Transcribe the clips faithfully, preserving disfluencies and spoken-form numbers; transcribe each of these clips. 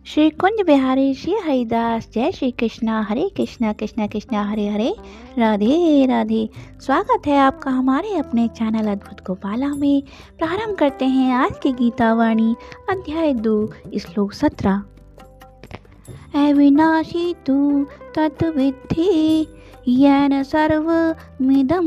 श्री कुंज बिहारी श्री हरिदास। जय श्री कृष्णा। हरे कृष्णा कृष्णा कृष्णा हरे हरे, राधे राधे। स्वागत है आपका हमारे अपने चैनल अद्भुत गोपाला में। प्रारंभ करते हैं आज की गीता वाणी अध्याय दो श्लोक सत्रह। अविनाशी तु तत्विद्धि येन सर्वमिदं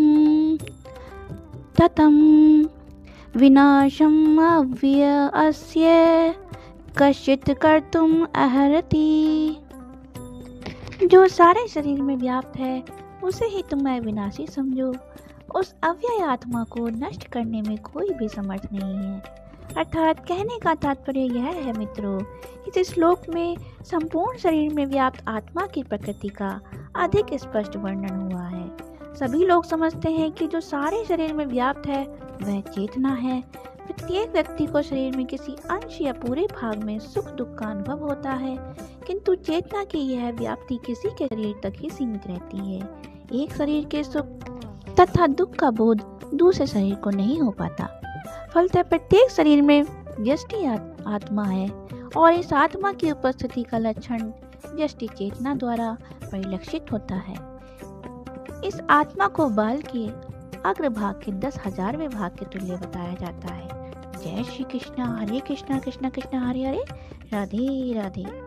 ततं विनाशम् अव्ययस्य कश्चित् कर्तुम् अर्हति। जो सारे शरीर में व्याप्त है उसे ही तुम अविनाशी समझो। उस अव्यय आत्मा को नष्ट करने में कोई भी समर्थ नहीं है। अर्थात कहने का तात्पर्य यह है मित्रों, इस श्लोक में संपूर्ण शरीर में व्याप्त आत्मा की प्रकृति का अधिक स्पष्ट वर्णन हुआ है। सभी लोग समझते हैं कि जो सारे शरीर में व्याप्त है वह चेतना है। प्रत्येक व्यक्ति को शरीर में किसी अंश या पूरे भाग में सुख दुख का अनुभव होता है, किंतु चेतना की यह व्याप्ति किसी के शरीर तक ही सीमित रहती है। एक शरीर के सुख तथा दुख का बोध दूसरे शरीर को नहीं हो पाता। फलतः प्रत्येक शरीर में व्यष्टि आत्मा है और इस आत्मा की उपस्थिति का लक्षण व्यष्टि चेतना द्वारा परिलक्षित होता है। इस आत्मा को बाल के अग्रभाग के दस हजारवें भाग के तुल्य बताया जाता है। जय श्री कृष्णा। हरे कृष्णा कृष्णा कृष्णा हरे हरे, राधे राधे।